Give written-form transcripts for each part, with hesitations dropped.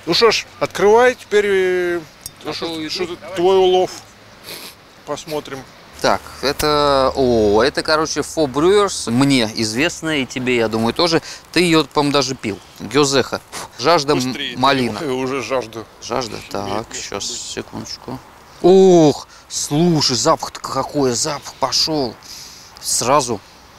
Ну что ж, открывай теперь твой улов. Посмотрим. Так, это, это, короче, Four Brewers, мне известная, и тебе, я думаю, тоже. Ты ее, по-моему, даже пил. Гёзеха. Жажда Быстрее, малина. Уже жажда. Жажда? Так, сейчас, секундочку. Ох, слушай, запах-то какой, запах пошел. Сразу.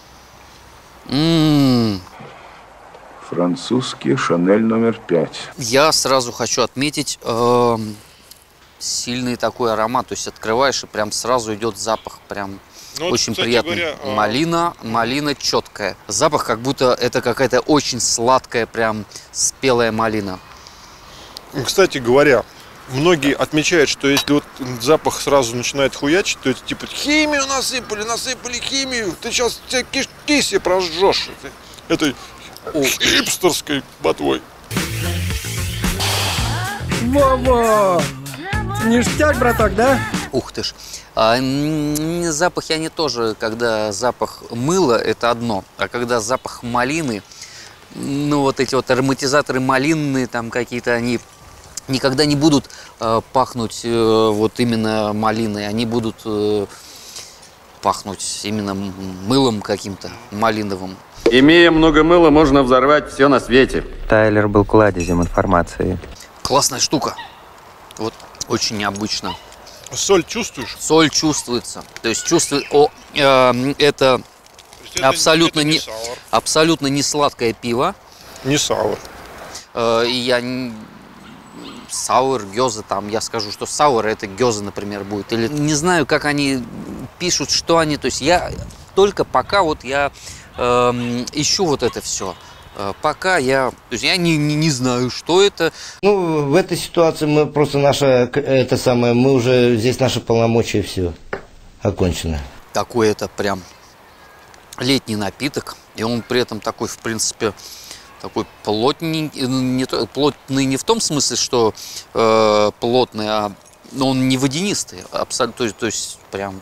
Французский Шанель номер 5. Я сразу хочу отметить сильный такой аромат. То есть открываешь, и прям сразу идет запах. Прям очень приятный. Говоря, малина четкая. Запах, как будто это какая-то очень сладкая, прям спелая малина. Кстати говоря, многие отмечают, что если вот запах сразу начинает хуячить, то это типа химию насыпали химию. Ты сейчас тебе киси прожжешь этой хипстерской ботвой. Во-во! Ништяк, браток, да? Ух ты ж. Запахи они тоже, когда запах мыла, это одно. А когда запах малины, ну вот эти вот ароматизаторы малинные там какие-то, они никогда не будут пахнуть вот именно малиной. Они будут пахнуть именно мылом каким-то малиновым. Имея много мыла, можно взорвать все на свете. Тайлер был кладезем информации. Классная штука. Вот очень необычно. Соль чувствуешь? Соль чувствуется. То есть чувствует. Это абсолютно не сладкое пиво. Не саур. Саур, гёза, там, я скажу, что саур это гёза, например, будет. Или не знаю, как они пишут, что они. То есть я только пока вот я ищу вот это все. Пока я, то есть я не знаю, что это. Ну, в этой ситуации мы просто мы уже здесь наши полномочия все окончено. Такой это прям летний напиток, и он при этом такой, в принципе, такой плотный, плотный не в том смысле, что плотный, а он не водянистый, абсолютно, то есть прям.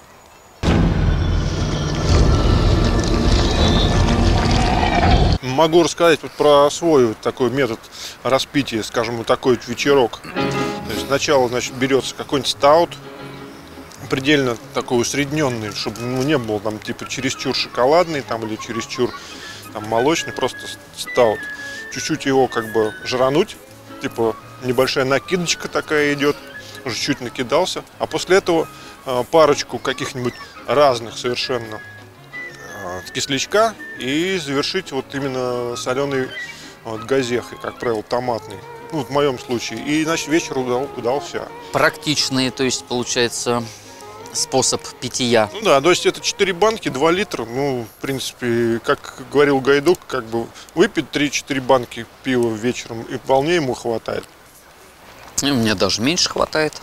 Могу рассказать вот про свой вот такой метод распития, скажем, вот такой вот вечерок. То есть сначала, значит, берется какой-нибудь стаут, предельно такой усредненный, чтобы не был там типа чересчур шоколадный там, или чересчур там молочный, просто стаут. Чуть-чуть его как бы жрануть, типа небольшая накидочка такая идет, уже чуть накидался. А после этого парочку каких-нибудь разных совершенно кислячка и завершить вот именно соленой вот газехой, как правило, томатной. Ну, вот в моем случае. И, значит, вечер удался. Практичный, то есть, получается, способ питья. Ну да, то есть это 4 банки, 2 литра. Ну, в принципе, как говорил Гайдук, как бы выпить 3-4 банки пива вечером, и вполне ему хватает. И мне даже меньше хватает.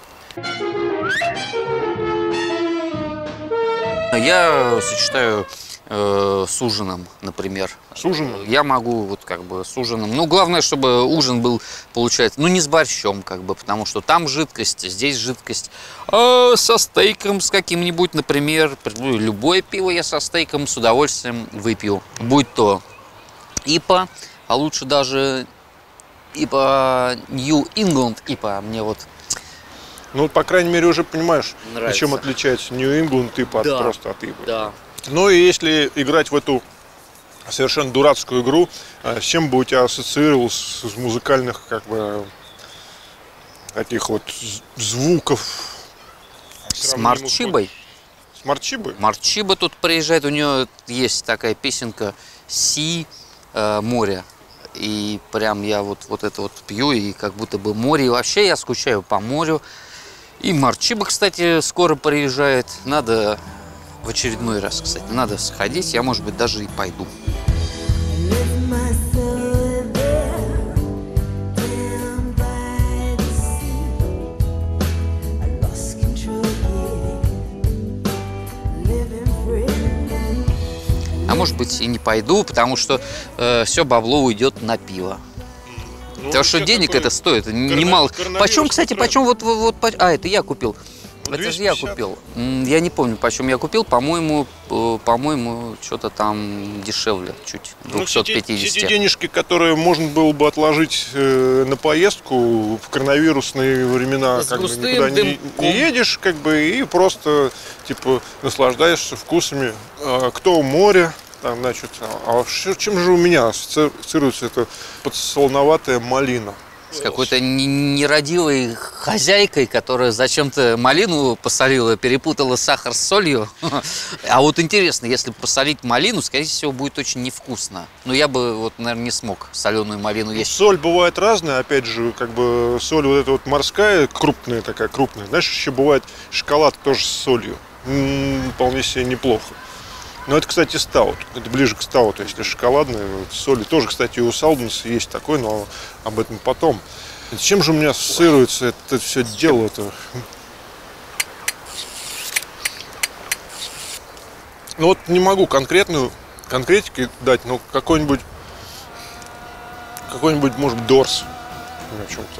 Я сочетаю с ужином, например. С ужином? Я могу вот как бы с ужином. Ну, главное, чтобы ужин был, получается, ну, не с борщом, как бы, потому что там жидкость, здесь жидкость. А со стейком с каким-нибудь, например, любое пиво я со стейком с удовольствием выпью. Будь то ИПА, а лучше даже ИПА New England ИПА. Мне вот. Ну, по крайней мере, уже понимаешь, нравится. Чем отличается New England ИПА просто от ИПА. Да. Ну и если играть в эту совершенно дурацкую игру, с чем бы у тебя ассоциировалось с музыкальных, как бы, таких вот звуков? С Марчибой? С Марчибой? Марчиба тут приезжает, у нее есть такая песенка «Си море». И прям я вот это вот пью, и как будто бы море. И вообще я скучаю по морю. И Марчиба, кстати, скоро приезжает. Надо в очередной раз, кстати, надо сходить. Я, может быть, даже и пойду. А может быть, и не пойду, потому что все бабло уйдет на пиво. Ну, потому что денег это стоит немало. Почем, кстати, почем вот, это я купил. Это же я купил. Я не помню, почем я купил. По-моему, что-то там дешевле чуть. 250. Все те денежки, которые можно было бы отложить на поездку в коронавирусные времена, С как бы густым никуда не дымком. едешь, как бы, и просто типа наслаждаешься вкусами. Кто море, там, значит, чем же у меня ассоциируется эта подсолоноватая малина? С какой-то нерадивой хозяйкой, которая зачем-то малину посолила, перепутала сахар с солью. А вот интересно, если посолить малину, скорее всего, будет очень невкусно. Но я бы, вот, наверное, не смог соленую малину есть. Соль бывает разная, опять же, как бы соль вот эта вот морская, крупная такая, крупная. Знаешь, еще бывает шоколад тоже с солью. Вполне себе неплохо. Но это, кстати, стаут. Это ближе к стауту, если шоколадная. Соли тоже, кстати, у Салденса есть такой, но об этом потом. С чем же у меня ассоциируется это все дело-то? Ну вот не могу конкретики дать, но какой-нибудь, может быть, Дорс. О чем-то.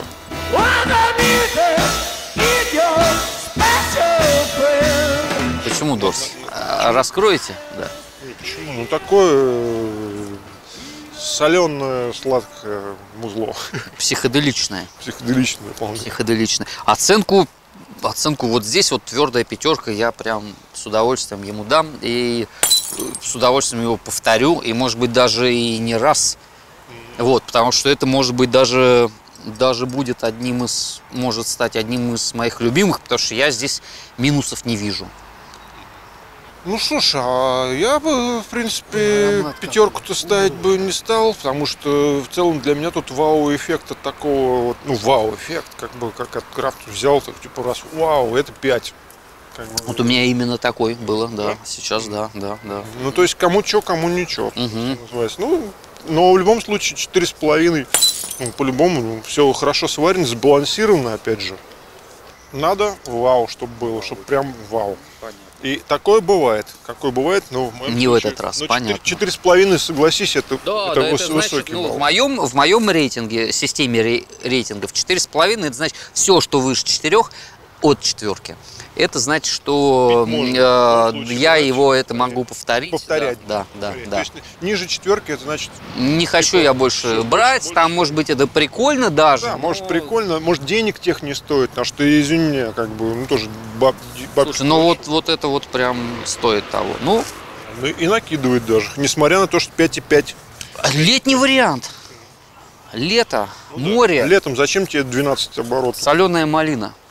Почему Дорс? Раскроете? Да. Почему? Ну такое соленое, сладкое музло. Психоделичное. Психоделичное, по-моему. Психоделичное. Оценку вот здесь вот твердая 5, я прям с удовольствием ему дам. И с удовольствием его повторю. И может быть даже и не раз. Вот, потому что это может быть даже будет может стать одним из моих любимых, потому что я здесь минусов не вижу. Ну что ж, а я бы, в принципе, 5-ку-то ставить бы не стал, потому что в целом для меня тут вау-эффекта такого, вот, ну, вау-эффект, как бы, как от Крафта взял, так, типа, раз, вау, это 5. Как бы, Вот у меня именно такой было, да, сейчас, да. Ну, то есть, кому чё, кому ничего, называется. Ну, но в любом случае 4,5, ну, по-любому, все хорошо сварено, сбалансировано, опять же. Надо вау, чтобы было, чтобы прям вау. И такое бывает. Какое бывает, но в моем не случае, в этот раз, ну, понятно. 4,5, согласись, это Это высокий значит, ну, балл. в моем рейтинге, системе рейтингов 4,5, это значит все, что выше 4, от 4. Это значит, что я его могу повторить. Повторять. Да. То есть ниже 4, это значит... Не хочу я больше брать, там, может быть, это прикольно даже. Да, может, прикольно, может, денег тех не стоит, потому что, извини меня, как бы, ну, тоже Слушай, ну вот это вот прям стоит того. Ну и накидывает даже, несмотря на то, что 5,5. летний вариант. Лето, море, Летом зачем тебе 12 оборотов? соленая малина.